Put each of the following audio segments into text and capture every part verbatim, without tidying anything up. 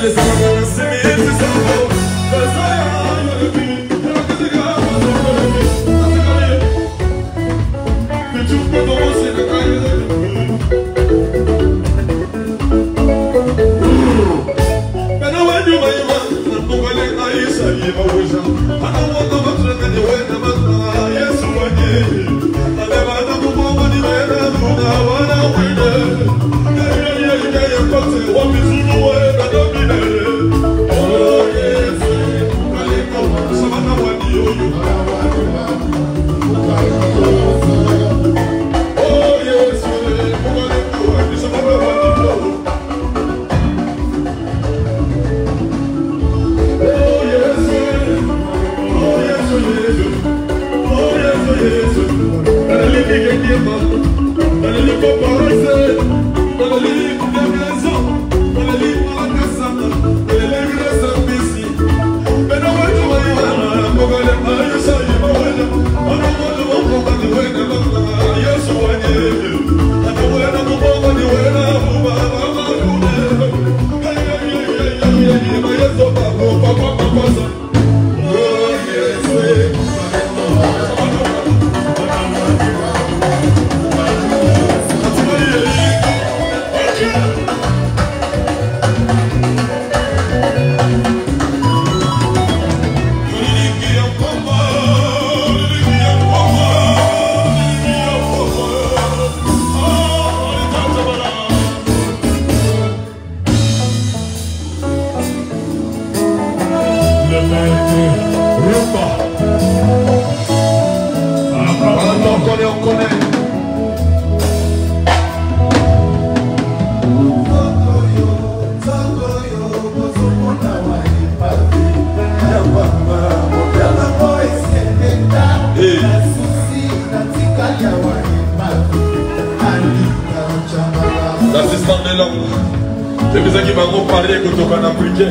L'assistant de l'homme, c'est pour ça qu'il m'a comparé que tu as appliqué.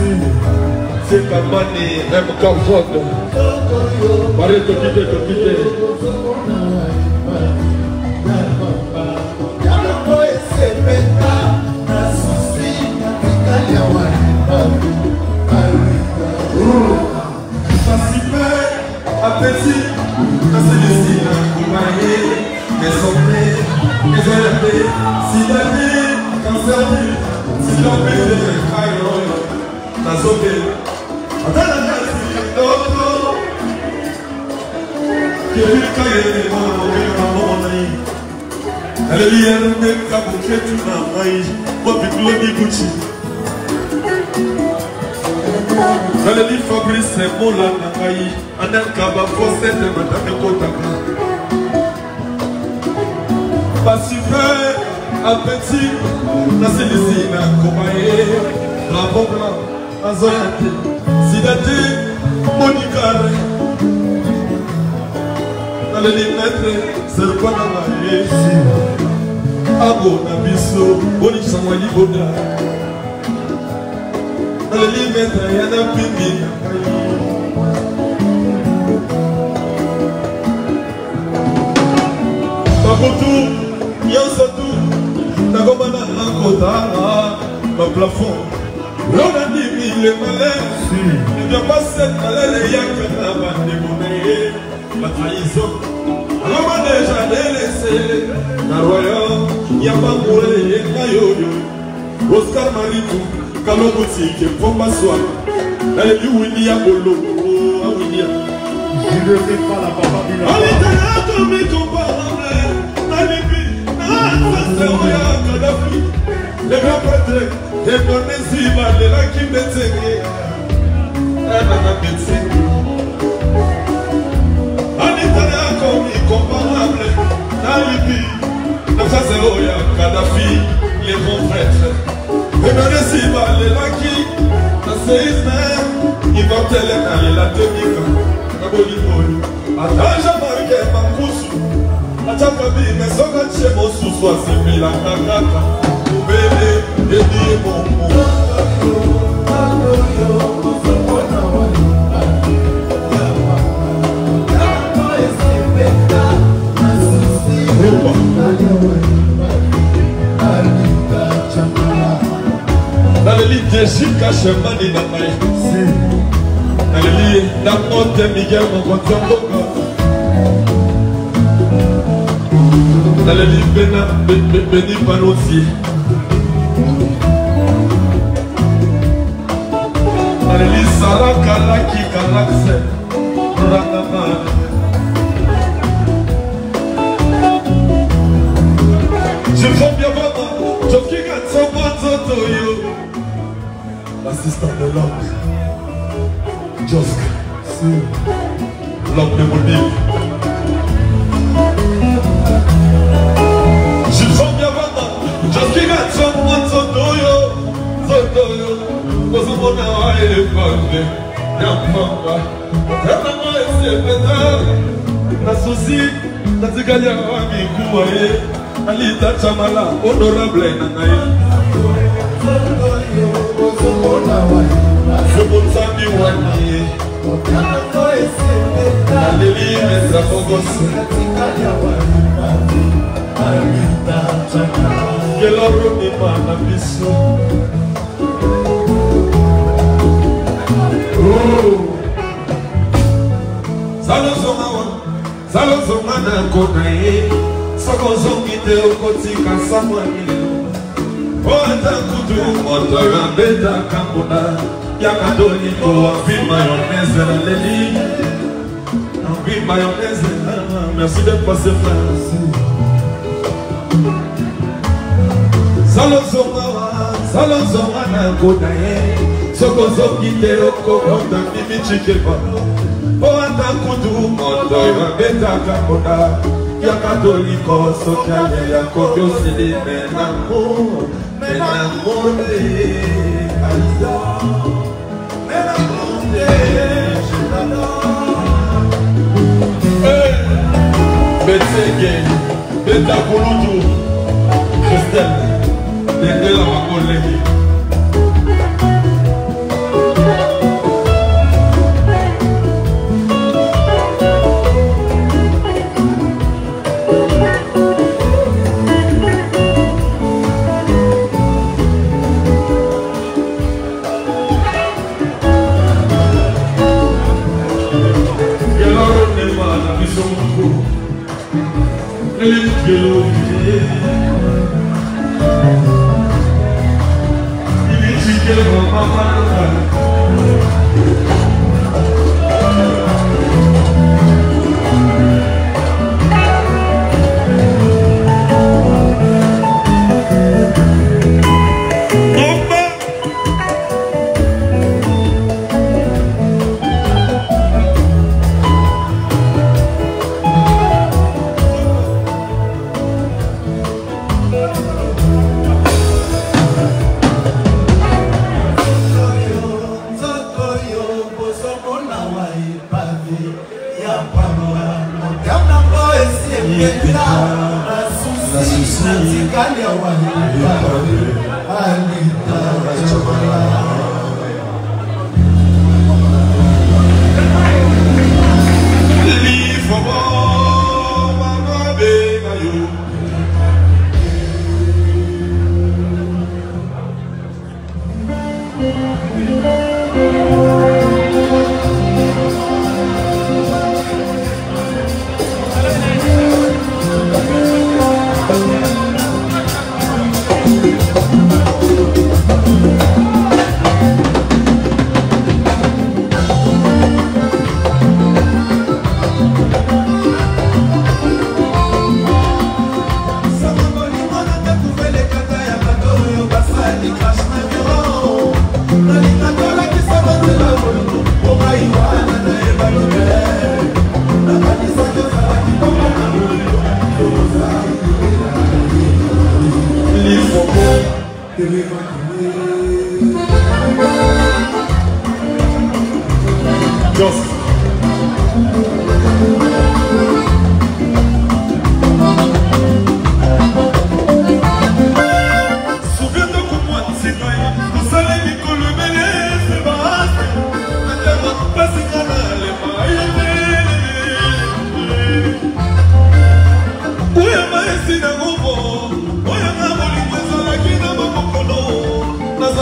C'est pas mani, même comme faute. Paré te quitter, te quitter. Appétit, dans ce destin, accompagné, mes sommets, mes élevés, si la vie, cancer, si la paix, la sauvé. Attends la grâce, d'autres, qui est le cahier, mon ami. Alléluia, le mec, quand vous faites une maille, moi, puis Claudie Gucci. Dans le livre Fabrice, c'est mon là, Nakaï. En un cabas, fossé de Madame Kotaka. Pas super, appétit, la célicine, Komae, Bravo Blanc, Azoyate, Sidate, Monicare. Dans le livre maître, c'est le point d'Amaye. Abo, Nabiso, Boni Samwali Boda. Dans le livre maître, il y en a Pimi. Bakotou, Yansatou, Nagomana, Nakota, ma plafond. L'on a dit mille malheurs. Il n'y a pas cette malheur, il y a que la bande de monnaie, la trahison. Alors, on a déjà délaissé la royaume, il n'y a pas mouré, il y a yo-yo. Oscar Maritou, Kalobouti, qui est pour m'asseoir. Elle est du William Bolo, à William. Je ne fais pas la papa du la. On est là comme il compare. Les grands prêtres, les connaissent, les là qui me tiennent. Elle m'a médecin. On est là comme incomparable. Dans le pays, ça c'est Oya, Kadhafi, les grands prêtres. Les connaissent, les là qui, dans ces ismaël, ils vont tellement aller la demi-heure. Attends, j'ai marqué ma couche. Achakabi, mais sans que chez mon sous-soit, c'est mis la cagata. Vous bébé, et dis mon mot. Dans le naleli Jessica Chemani na ngai naleli na mote Miguel mokonzi ya mboka naleli Bena Beni Panosi naleli Sara Kalaki Kalakse Rangaman je prends bien maman Joki Gatsomo Zotoyo l'assistant de l'homme Josk l'homme de mon livre je prends bien maman Joki Gatsomo Zotoyo Zotoyo Kozomona wa elefante Yamamba Yamamba esepeta Nasusi Natikali awa mikuwa ye Alita Chamala honorable na ngai Sebonsami wani Aleli mesa fogosi Geloro ni mana biso Salo zonga wa Salo zonga na kona ye Soko zongi te okotika samwa milelo Oata kutu moto ya beta kambona Yaka doli ko ambi mayonnaise na leli Ambi mayonnaise merci de passer France Salo zonga wa Salo zonga na kona ye Soko zongi te okokonda mimi chikeba Oata kutu moto ya beta kambona Yakatoliko sokiane yakobi osili menamo menamonde alisa menamonde Betege Beta Kulutu Christelle Dendela Makolegi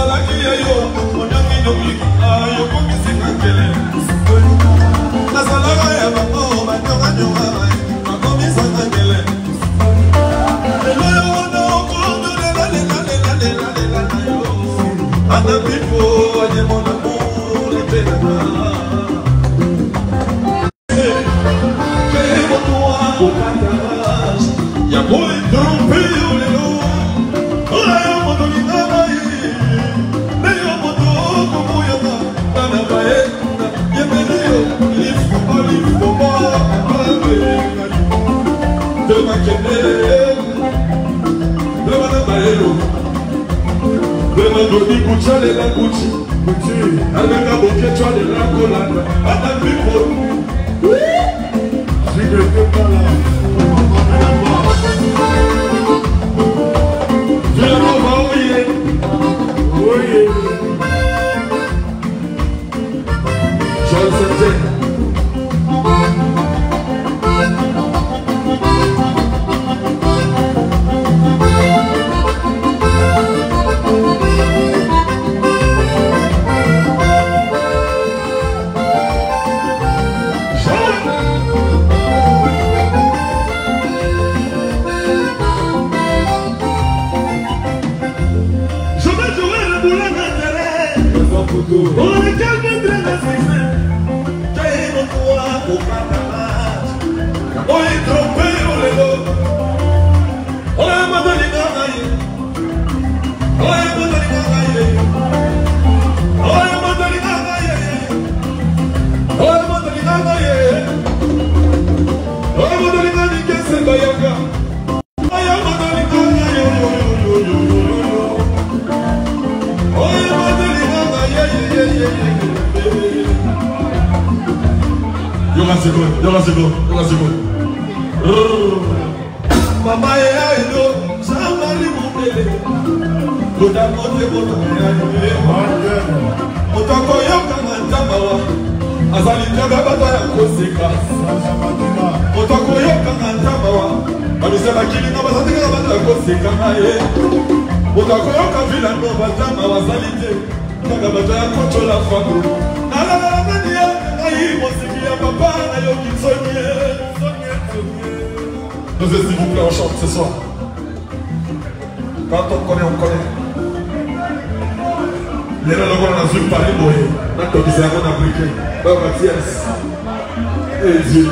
nazalaki ya yo monyangi nyongi ayo komisika nkele nazalaka ya bango banyonganyonga bakomisaka nkele lelo yo wana okondolelalelalelalelela na yo ana pipo anyemonamour epenaka ya boy trompe yo lelo ola yo moto lingana ye le yo moto komoyaka nana baye yemeli yo lifoma lifoma abengani de makende de mana bayelo de mandoni kucha lela kuchi kuchi abenga boke chwa lela kolanda ata pipo Sige kepala Mama ya ilo samali mubele Koda kote kote ya ilo Otako yoka mantama wa Azali njaga bata ya koseka Otako yoka mantama wa Amisema kili na basatika bata ya koseka maye Otako yoka vila no batama wa zalite Njaga bata ya kochola fago Nala nala nani ya Ayi mosiki ya papa na yoki sonye Nous s'il vous plaît, on chante ce soir. Quand on connaît, on connaît. Les gens on a vu parler, moi. Maintenant, ils ont appliqué. Oh, Mathias. Et Dieu.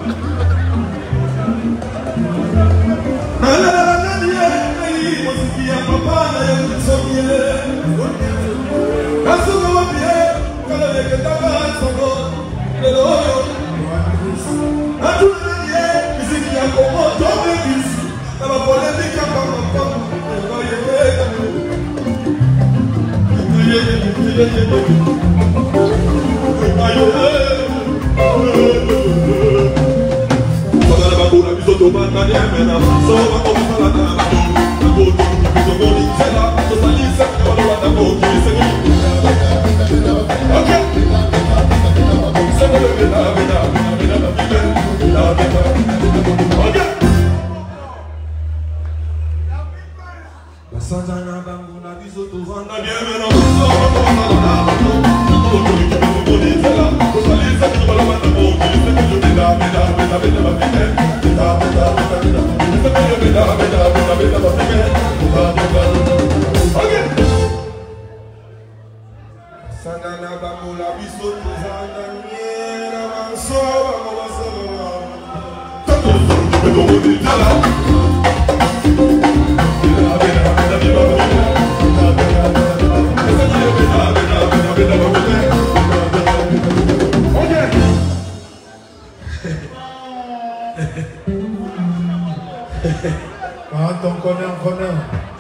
Quand on connaît, on connaît.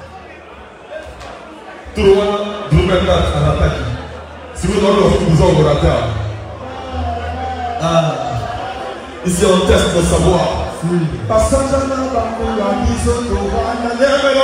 Tout le monde, vous mettez à l'attaque. Si vous donnez le vous en orateur. Ah, ici on teste de savoir. Passage à la banque, la mise au droit, la lèvre et la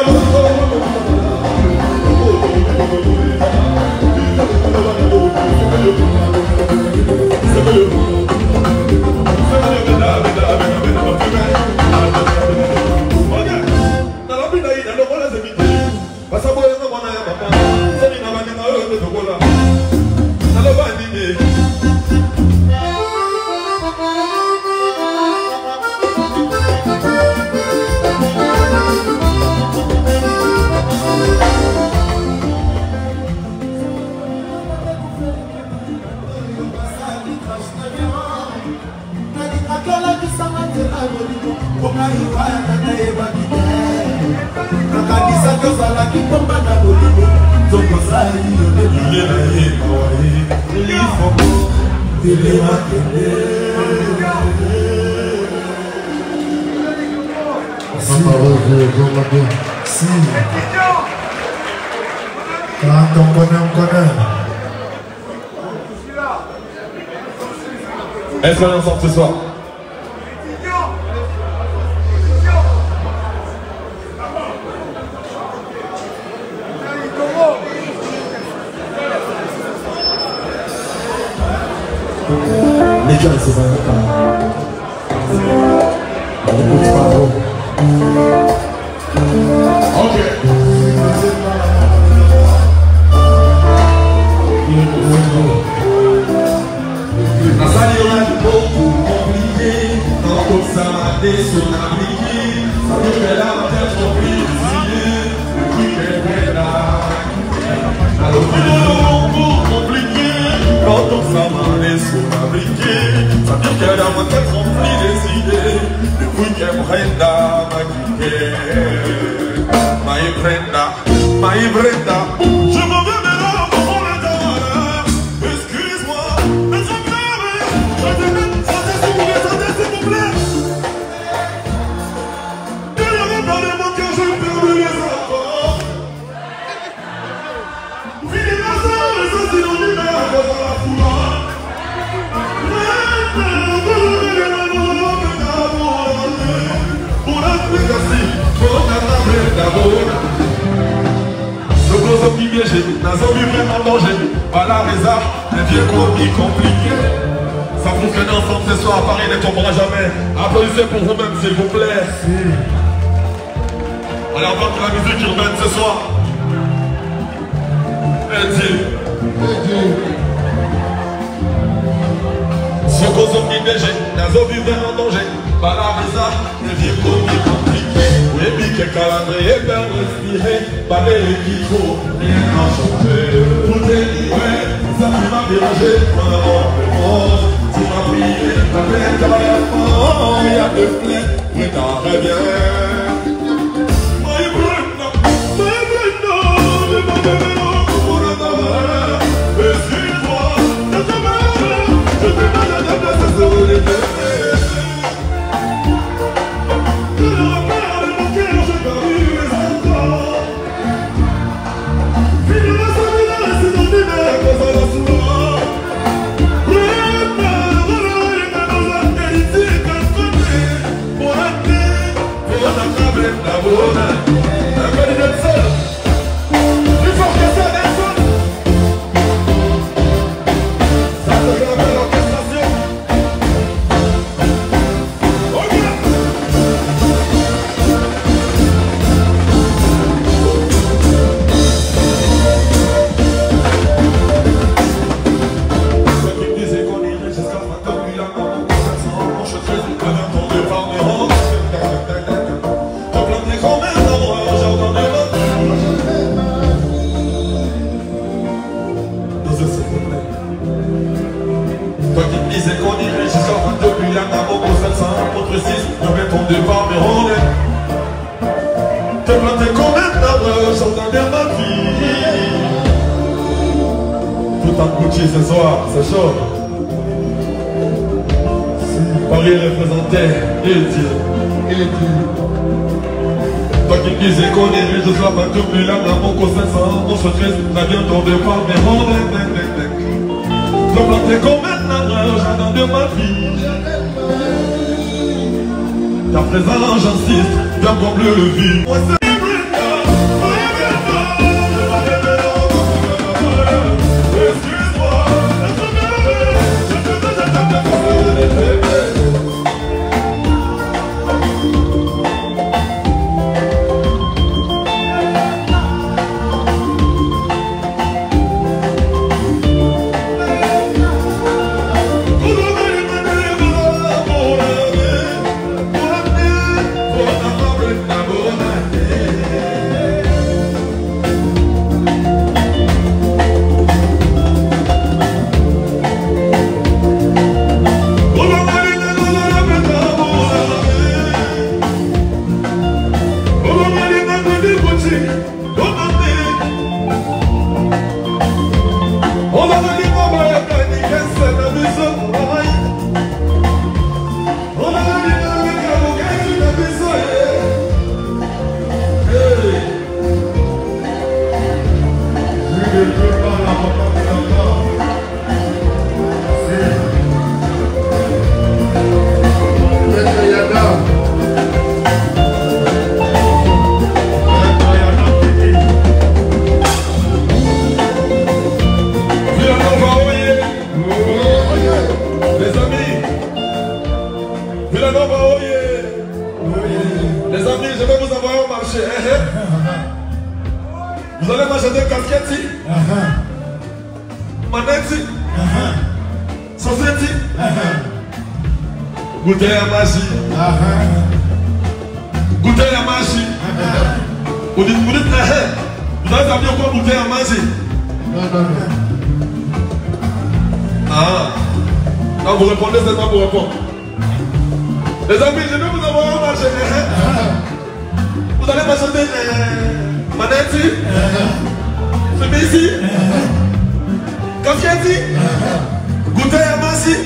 Pasa por eso, Si. Quand on connaît, on connaît. Est-ce qu'on est ensemble ce soir? Les gars, c'est pas Ok. La salle est beaucoup compliquée, quand on s'arrête sur la brique, ça veut faire la tête compliquée, le truc est vrai là. Alors c'est beaucoup compliqué, quand on s'arrête sur la brique, ça veut faire la tête compliquée, le truc est vrai là, my Brenda, my Brenda, je m'en vais maintenant pour le temps. Excuse-moi, mais je pleure. Je te mets, sortez s'il vous plaît, sortez s'il vous plaît. Derrière dans les mots que je perds les enfants. Fini la salle, les assis dans l'hiver, dans la foule. Pour l'explication, pour la table d'abord. Le gros homme qui piégé, dans un vie vraiment danger. Pas la réserve, les vieux commis compliqués. Ça fonctionne ensemble ce soir, Paris ne tombera jamais. Applaudissez pour vous-même s'il vous plaît. Alors, on va pour la musique urbaine ce soir. Eddie. Ce gros homme qui piégé, dans un vie vraiment danger. Pas la réserve, les vieux commis compliqués. Et puis que calendrier bien respiré, pas l'équipe faut rien à changer. Tout est livré, ça m'a dérangé, mon amour, tu m'as prié, ta plainte à la fin, il y a deux plaintes, mais t'en reviens. My Brenda, my Brenda, je m'en vais maintenant pour le tabac. Excuse-moi, je te mets, je te mets à la place sur les deux. Ce soir, c'est chaud. Paris représenté, et Dieu. Toi qui disais qu'on est riche, je sois pas tout plus là, mon conseil sans mon secret, la vie autour de moi, mais mon dec, dec, dec, dec. Je plantais comme un arbre, j'attends de ma vie. Ta présence, j'insiste, viens combler le vide. On a dit maman ya kani kese na biso. On a dit maman ya kani na biso. Hey. Je ne peux pas la maman encore. C'est Yada. Les amis, je vais vous envoyer au marché. Vous allez m'acheter casquette, manette, saucette, bouteille à magie. Bouteille à magie. Vous dites, vous dites, vous avez appris quoi bouteille à magie? Ah, non, vous répondez seulement pour répondre. Les amis, je vais vous envoyer au marché. Vous allez m'acheter euh, manette, celui-ci, casquette, goûter à massi.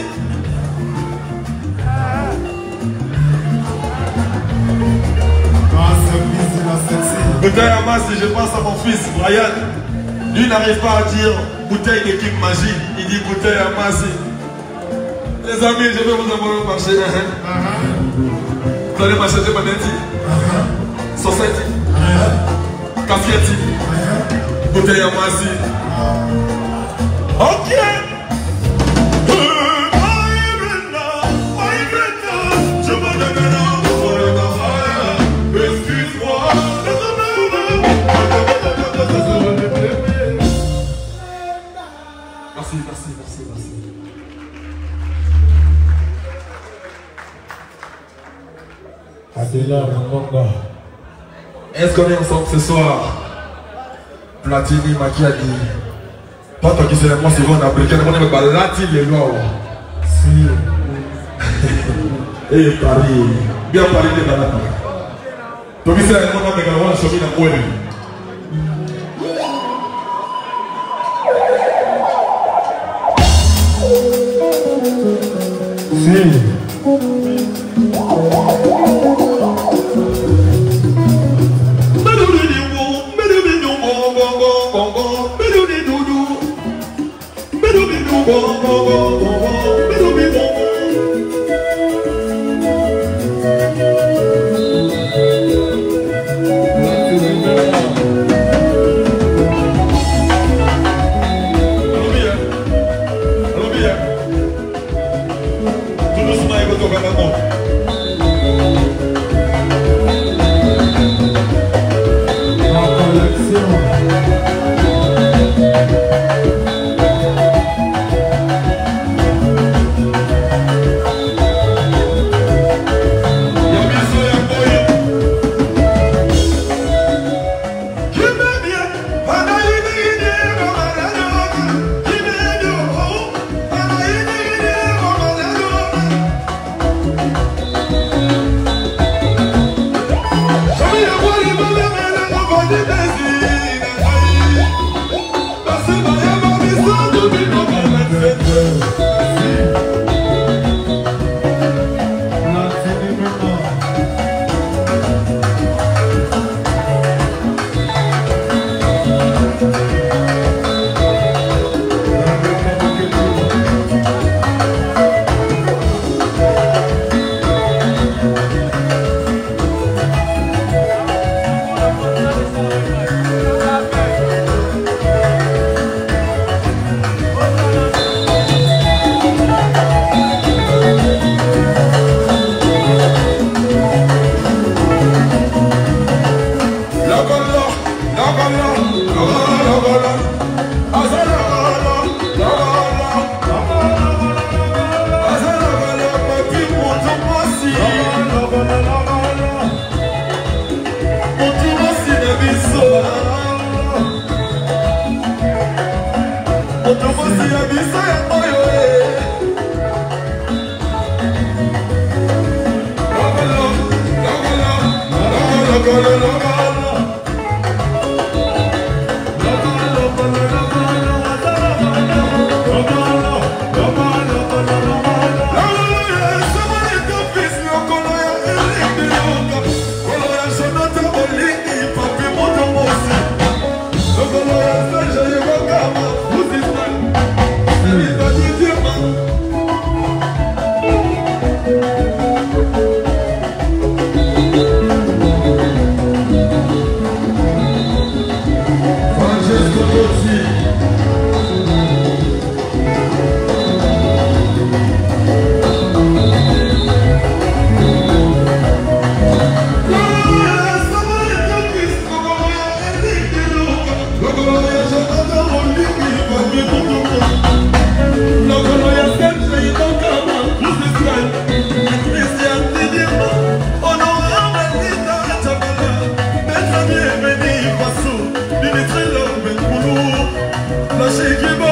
Goûter à massi, je pense à mon fils, Brian. Lui n'arrive pas à dire bouteille d'équipe magique, il dit bouteille à massi. Les amis, je vais vous envoyer au marché. Vous allez m'acheter manette, saucette, casquette, bouteille à massi. Ok. Merci, merci, merci, merci. Est-ce qu'on est ensemble ce soir? Platini, Makiadi. Pas toi qui sais, moi c'est bon, on a briqué, on est baladé les lois. Si. Et Paris. Bien Paris de balades. Tu sais, on a méga loin, chemin à Pouelle. Si. Loco, loco, loco, loco, loco, loco, loco, loco, loco, loco,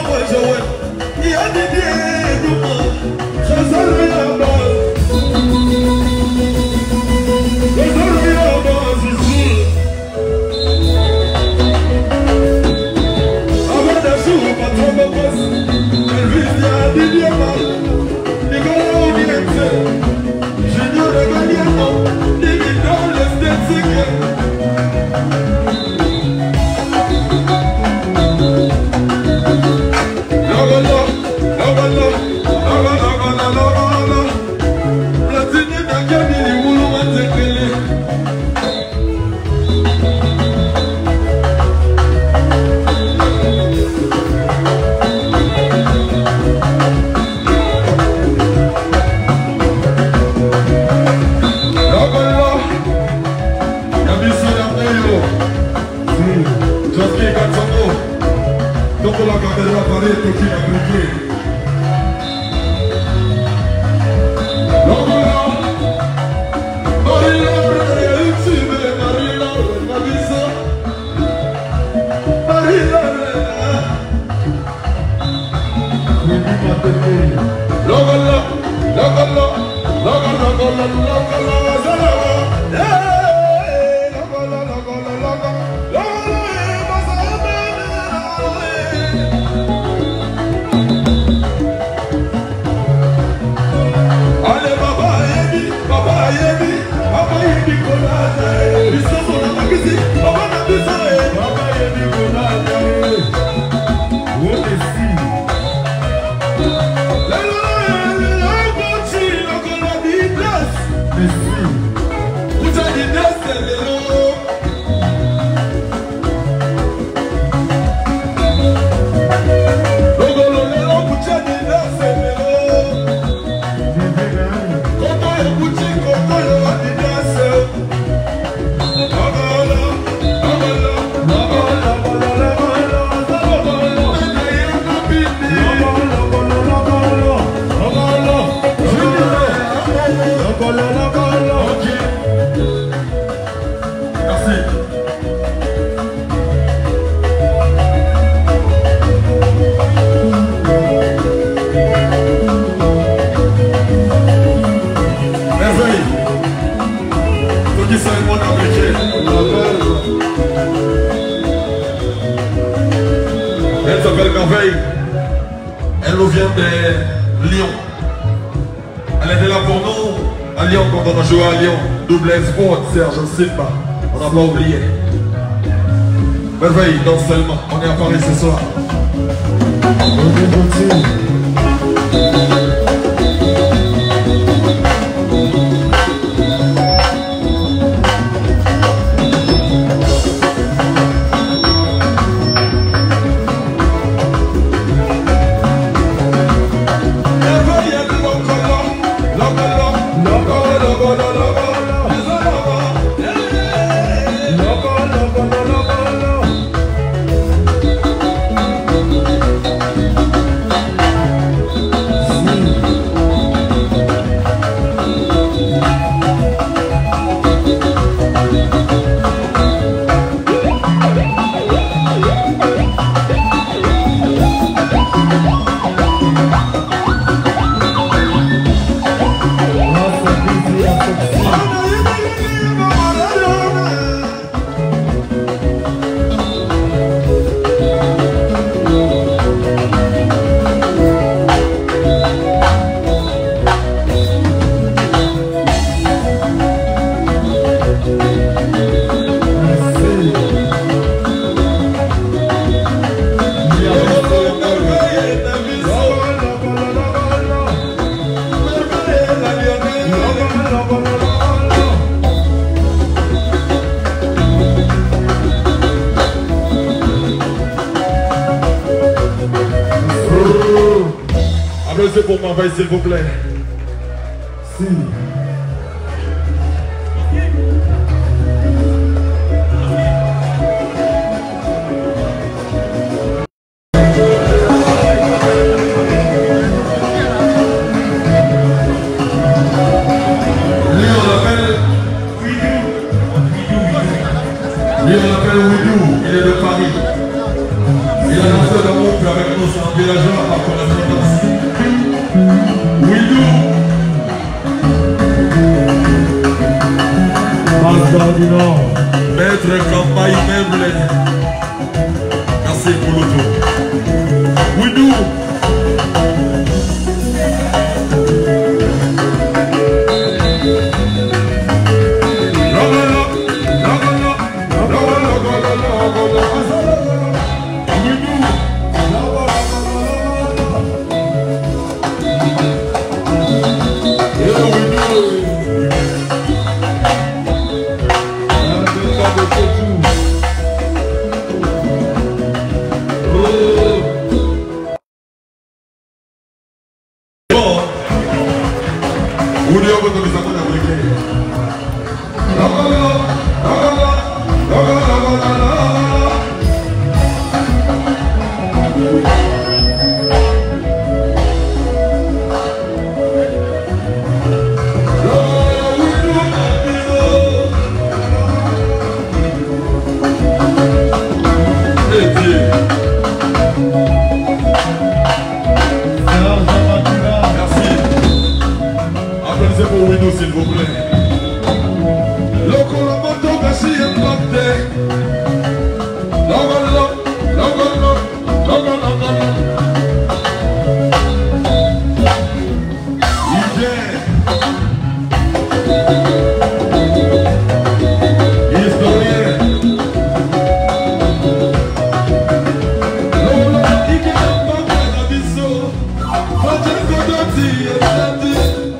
Elle s'appelle Merveille. Elle nous vient de Lyon. Elle était là pour nous à Lyon quand on a joué à Lyon. Double Sport, Serge, je ne sais pas. On n'a pas oublié. Merveille, danse seulement. On est à Paris ce soir. Applaudissez pour Merveille, s'il vous plaît. Si. Lui, on l'appelle Widou, il est de Paris. Il a lancé d'amour avec nous, c'est un villageois par correspondance. Widou. Pasteur du Nord. Maître campagne meuble. Merci pour l'auto. Widou. S'il vous plaît. Loco la moto casi empate. Loco, loco, loco, loco, loco. Historien. Lola, ike empate na biso. Francesco Dotti, Dotti.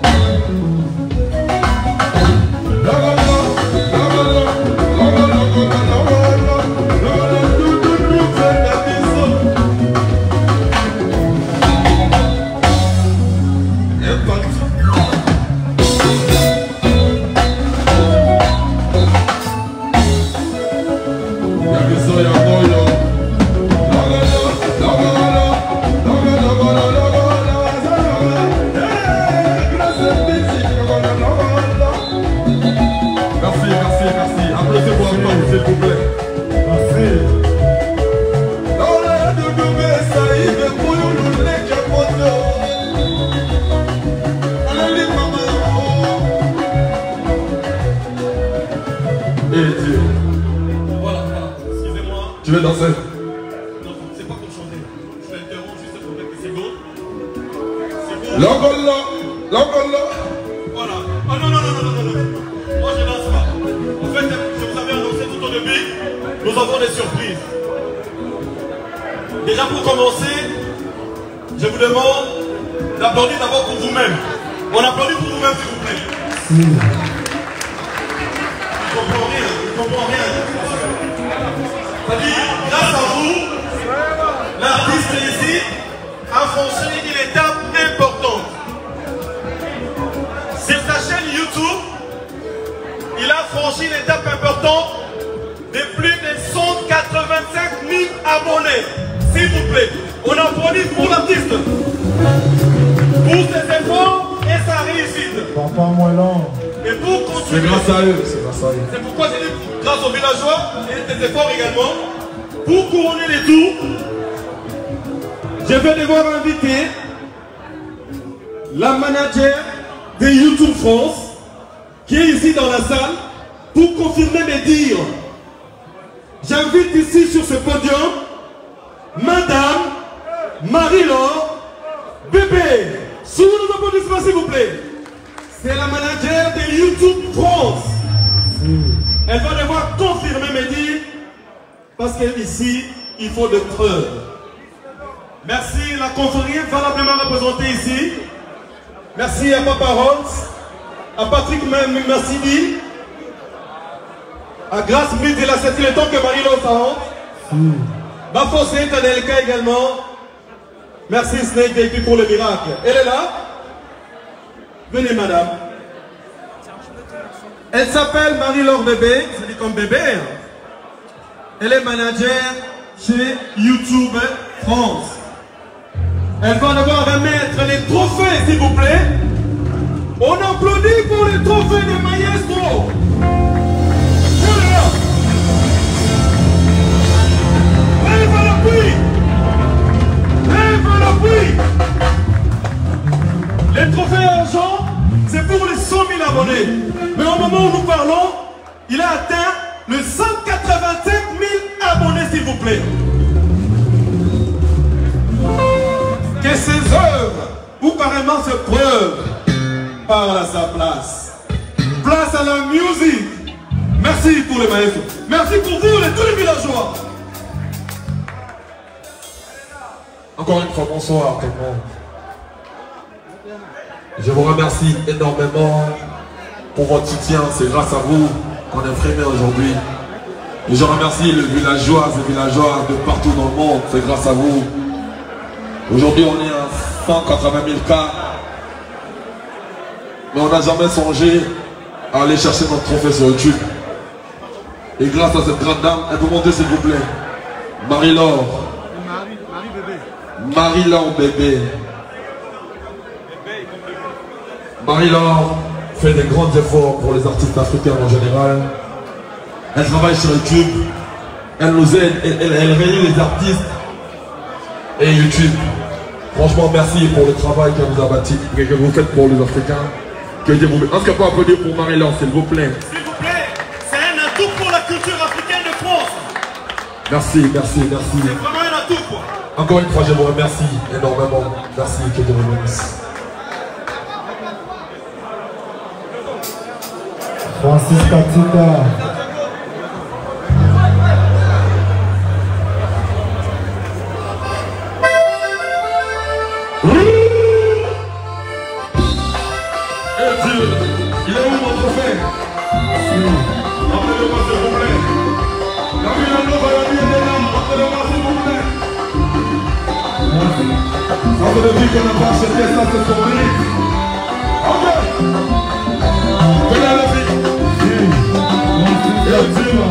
S'il vous plaît. Merci. Et Dieu. Voilà, voilà. Excusez-moi. Tu veux danser? Non, c'est pas pour chanter. Je vais interrompre juste pour quelques secondes. Secondes. Logolo, logolo. Voilà. Oh non, non, non, non, non, non, non. Moi je danse pas. En fait, je vous avais annoncé tout au début, nous avons des surprises. Déjà pour commencer, je vous demande d'applaudir d'abord pour vous-même. On applaudit pour vous-même s'il vous plaît. Si. Je comprends rien, je comprends rien. C'est-à-dire, grâce à vous, l'artiste ici a franchi une étape importante. Sur sa chaîne YouTube, il a franchi une étape importante de plus de cent quatre-vingt-cinq mille abonnés. S'il vous plaît, on applaudit pour l'artiste, pour ses efforts et sa réussite. Papa Moellon. Et pour C'est continuer. grâce à eux, c'est grâce à eux. C'est pourquoi j'ai dit grâce aux villageois et tes efforts également. Pour couronner les tours, je vais devoir inviter la manager de YouTube France qui est ici dans la salle pour confirmer mes dires. J'invite ici sur ce podium Madame Marie-Laure Bébé. Sous nos applaudissements s'il vous plaît. C'est la manager de YouTube France. Elle va devoir confirmer mes dires parce qu'ici, il faut de preuves. Merci, la confrérie valablement représentée ici. Merci à Papa Rolls, à Patrick Massidi, à Grâce Midi, la c'est le temps que Marie-Laure s'arrête. Bafosé Tadelka également. Merci Snake et puis pour le miracle. Elle est là. Venez madame. Elle s'appelle Marie-Laure Bébé, c'est dit comme bébé. Elle est manager chez YouTube France. Elle va devoir remettre les trophées s'il vous plaît. On applaudit pour les trophées de Maestro. Lève l'appui. Lève l'appui. Les trophées argent, c'est pour les cent mille abonnés. Mais au moment où nous parlons, il a atteint le cent quatre-vingt-sept mille abonnés, s'il vous plaît. Que ses œuvres, ou carrément ses preuves, parlent à sa place. Place à la musique. Merci pour les maestros. Merci pour vous, les, tous les villageois. Encore une fois, bonsoir tout le monde. Je vous remercie énormément pour votre soutien. C'est grâce à vous qu'on est primé aujourd'hui. Et je remercie les villageois et villageois de partout dans le monde. C'est grâce à vous. Aujourd'hui, on est à cent quatre-vingt mille cas. Mais on n'a jamais songé à aller chercher notre trophée sur YouTube. Et grâce à cette grande dame, elle peut monter s'il vous plaît. Marie-Laure. Marie-Laure bébé. Marie-Laure fait des grands efforts pour les artistes africains en général. Elle travaille sur YouTube. Elle nous aide. Elle, elle, elle réunit les artistes et YouTube. Franchement, merci pour le travail que vous, avez, que vous faites pour les Africains. Que Dieu vous... Est-ce qu'on peut applaudir pour Marie-Laure, s'il vous plaît? S'il vous plaît, c'est un atout pour la culture africaine de France. Merci, merci, merci. C'est vraiment un atout, quoi. Encore une fois, je vous remercie énormément. Merci, que Dieu vous remercie. Francis Katita. Il est où mon trophée? Rappelez-le-moi s'il vous plaît. La ville à l'eau va la vie des dames. Rappelez-le-moi s'il vous plaît. Ça veut dire qu'on n'a pas acheté ça, c'est son mérite. Ok. Venez à la vie. Et au Dieu.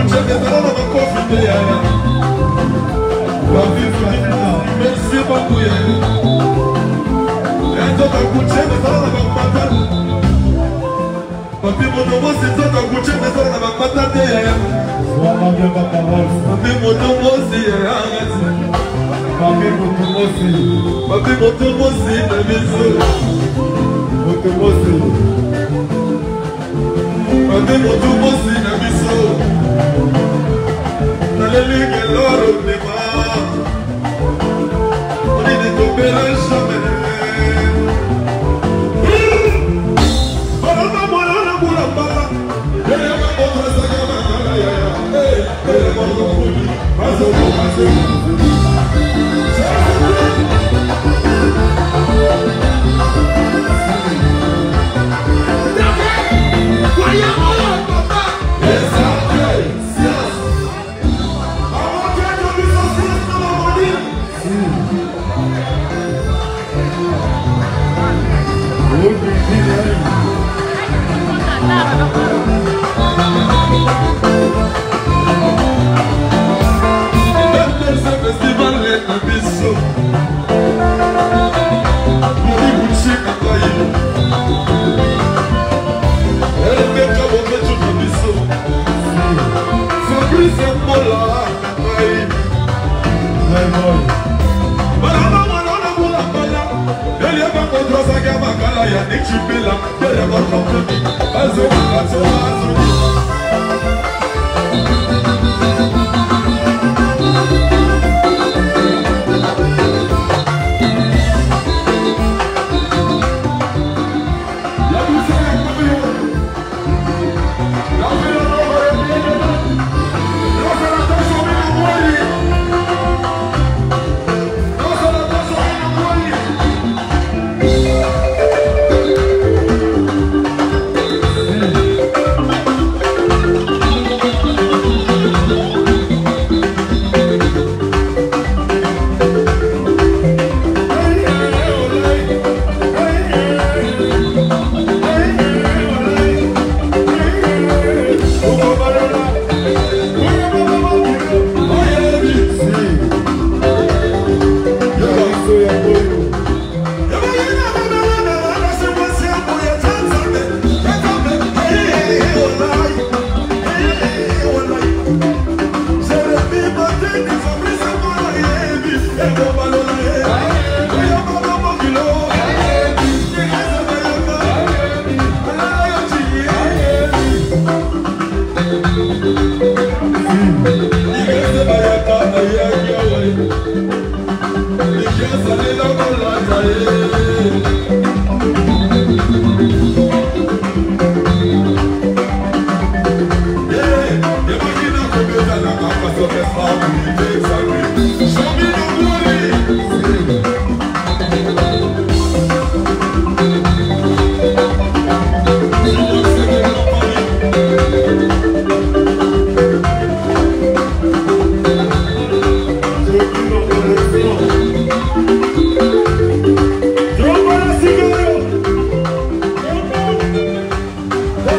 Merci beaucoup. Papi monomo c'est toi qui as goûté mais ça n'a pas tâté. Papi monomo c'est Papi monomo c'est Papi monomo c'est la maison. Monomo c'est Papi monomo c'est la maison. Dans les lignes l'or au départ. On est des coopérants jamais.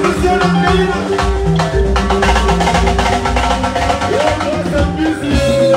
Yeah.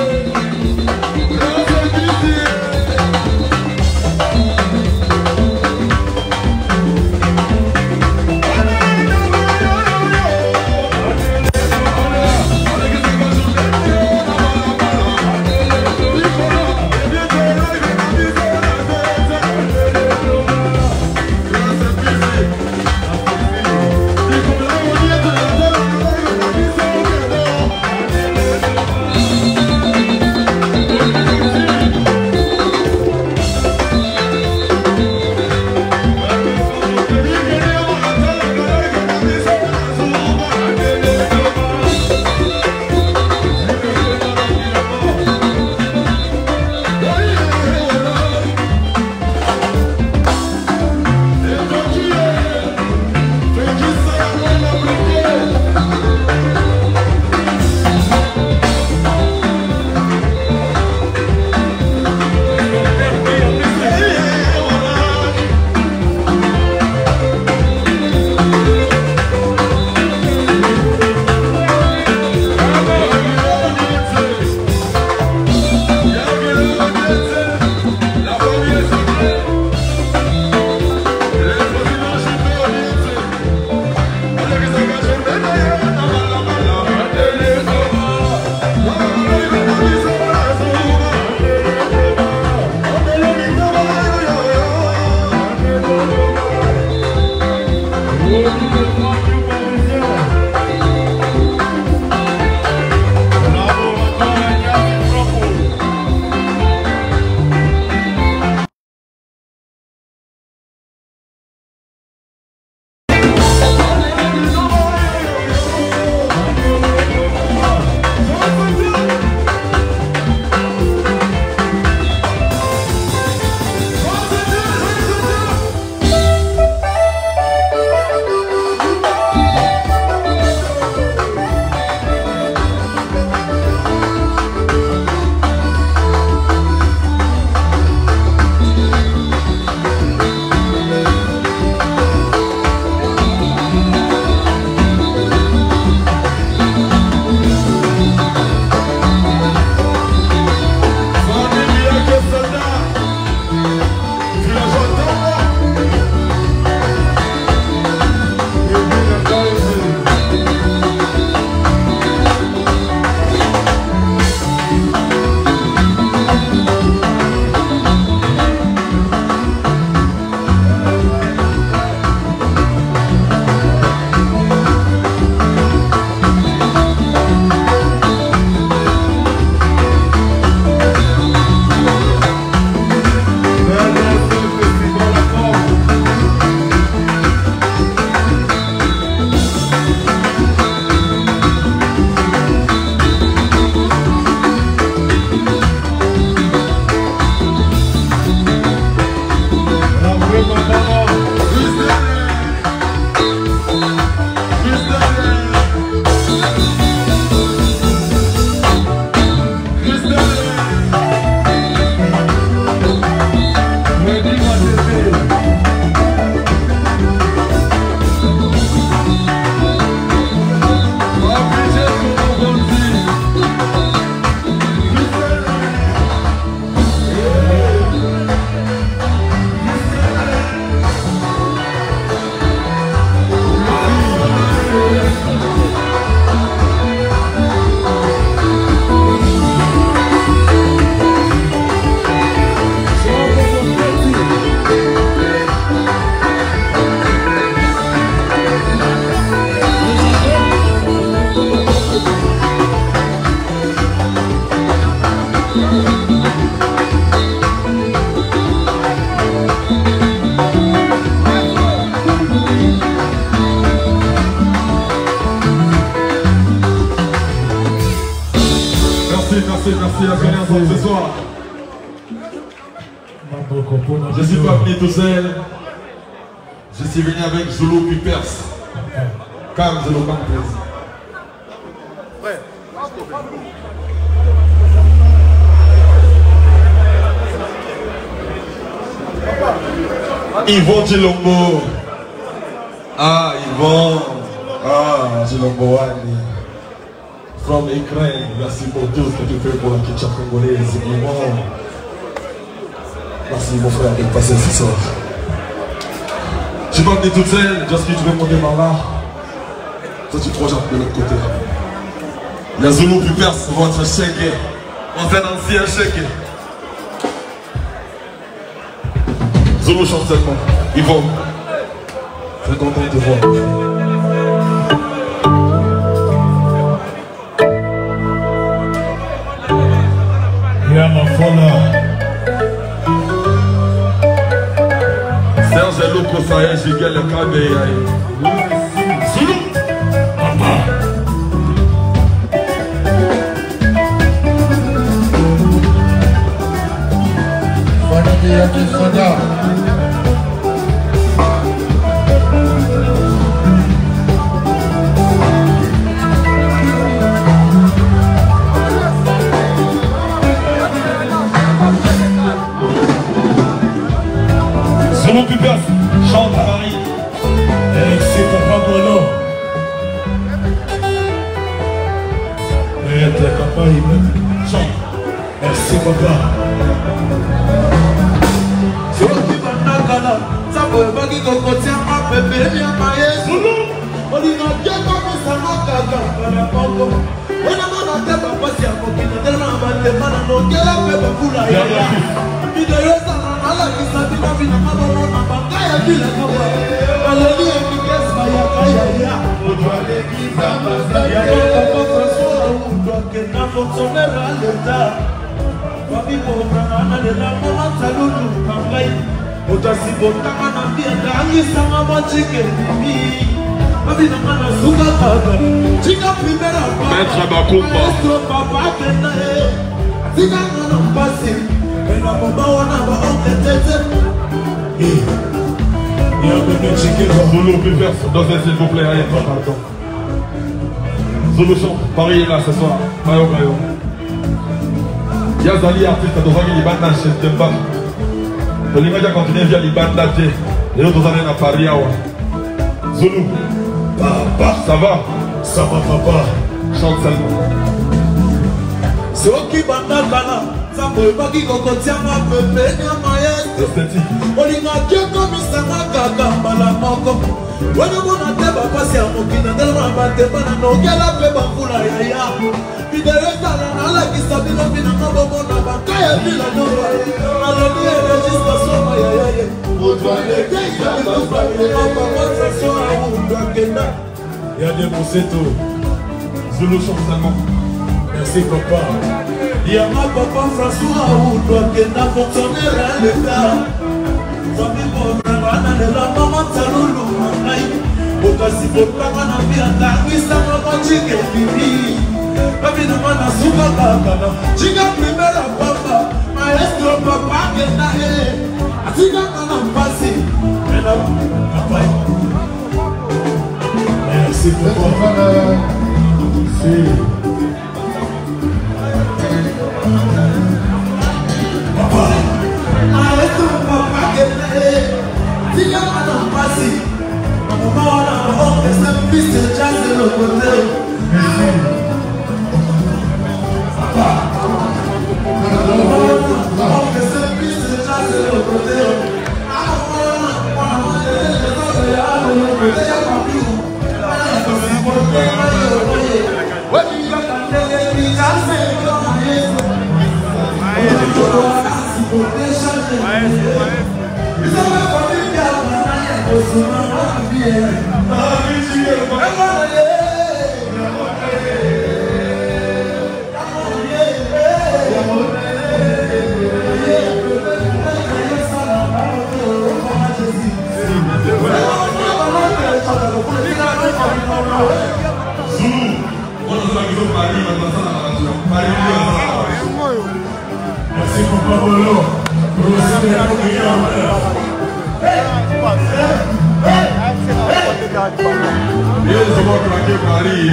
Merci à venir ensemble ce soir. Je suis pas venu tout seul. Je suis venu avec Zulu puis Perse. Calme Zulu, calme Perse. Yvon Chilombo. Ah, Yvon. Ah, Chilombo. From Ukraine, merci pour tout ce que tu fais pour la culture congolaise. Yvon. Merci mon frère d'être passé ce soir. Je suis pas venu toute seule, just que tu veux monter par là. Toi tu projettes de l'autre côté. Il y a Zulu puis Perse, votre chèque. On fait un ancien chèque. Zulu chante seulement. Yvon. Très content de te voir. Serge Loko Saye, Jigel le Kabe. Zulu, papa. Fana de Yaki Fana. Zulu Pupers, chante à Paris. Et c'est Papa Bono. Et t'es papa, il me chante. Et c'est Papa. C'est moi qui va n'agala. Ça peut pas qu'il cocotte ma bébé, bien maïe. Zulu. On dit non, Dieu comme ça m'a caga. Para poco. On a mal à tête, papa, si à coquille. Tellement mal de mal à nos gueules, à pepe pour la yaya. Il de l'autre. Allah qui s'habille dans une maman, on a pas qu'à y aller. Valérie et Mikes, Maya, Kaya, Ya. On doit les guider à Mazda. Y'a pas papa François, on doit que n'a fonctionnaire à l'état. Papi, pour prendre de la maman, salut, nous, Kambaï. On doit s'y botter, on a bien gagné, ça m'a mangé que Bibi. Papi, n'a pas la souka, papa. Chica, primera, papa. Maître Bakumba. Maestro, papa, que n'a pas. Chica, n'a pas passé. Et la maman, on a pas Zulu puis Perse, dansez s'il vous plaît, allez, pardon. Zulu chante, Paris est là ce soir. Mayo, mayo. Yazali artiste, nous avons les bandes chez Temba. Nous avons continué via les bandes d'Athé. Et nous allons à Paris. Zulu, papa, ça va? Ça va, papa. Chante seulement. C'est eux qui bandent là. Ça peut pas qui cocotte ma bébé, bien maïe. Esthétique. On dit non, Dieu comme ça m'a caga, la moco. On a mon athée, papa, c'est un moquina, tellement batté, pas non, qu'elle a fait ma foule à yaya. Puis de reste à la qui s'habille dans une maman, on a pas qu'à y aller la nova. Alors, il y a des législations, ma yaya. On doit les gars, on doit les gars, on doit les gars. Il y a des moussetos. Zulu chante seulement. Merci, papa. Il y a ma papa François, où doit que n'a fonctionnaire à l'état. Famille pauvre, on a de la maman, Taloulou, Manaï. Au cas si vous pas m'en avez un temps, oui, ça m'a mangé que Bibi. Papi ne m'en a souka kakana. Chica primera papa, maestro papa que n'a eh. Atika n'en a passé. Mais là, papa. Merci papa. Si. Papa, arrête ton papa que t'es. Dis-le à ton passé. Maman, on a honte, c'est un fils de jazz de l'autre côté. Merci Papa Bolo pour le cinéma de Yo somos craqué Paris.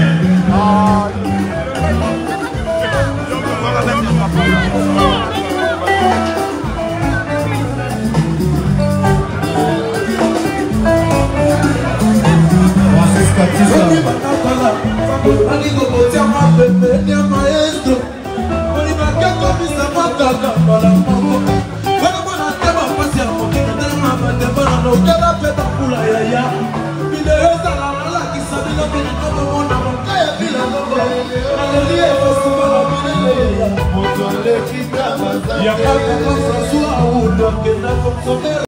Il y a pas de